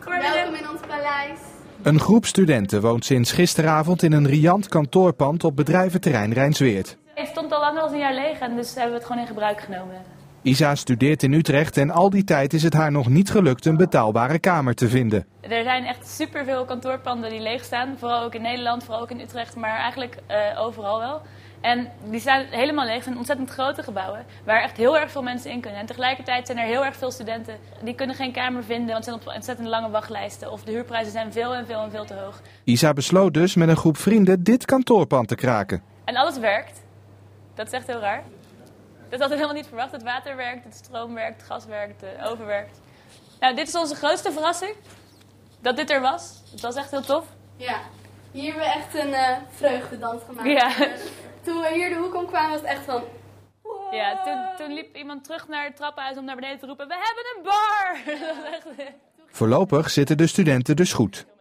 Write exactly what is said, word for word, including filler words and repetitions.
Welkom in ons paleis. Een groep studenten woont sinds gisteravond in een riant kantoorpand op bedrijventerrein Rijnsweerd. Het stond al lang als een jaar leeg en dus hebben we het gewoon in gebruik genomen. Isa studeert in Utrecht en al die tijd is het haar nog niet gelukt een betaalbare kamer te vinden. Er zijn echt superveel kantoorpanden die leeg staan, vooral ook in Nederland, vooral ook in Utrecht, maar eigenlijk uh, overal wel. En die staan helemaal leeg, het zijn ontzettend grote gebouwen waar echt heel erg veel mensen in kunnen. En tegelijkertijd zijn er heel erg veel studenten die kunnen geen kamer vinden, want ze zijn op ontzettend lange wachtlijsten. Of de huurprijzen zijn veel en veel en veel te hoog. Isa besloot dus met een groep vrienden dit kantoorpand te kraken. En alles werkt. Dat is echt heel raar. Dat had ik helemaal niet verwacht. Het water werkt, het stroom werkt, het gas werkt, de oven werkt. Nou, dit is onze grootste verrassing. Dat dit er was. Het was echt heel tof. Ja, hier hebben we echt een uh, vreugdedans gemaakt. Ja. Toen we hier de hoek om kwamen was het echt van... Wow. Ja, toen, toen liep iemand terug naar het trappenhuis om naar beneden te roepen: we hebben een bar! Dat was echt... Voorlopig zitten de studenten dus goed.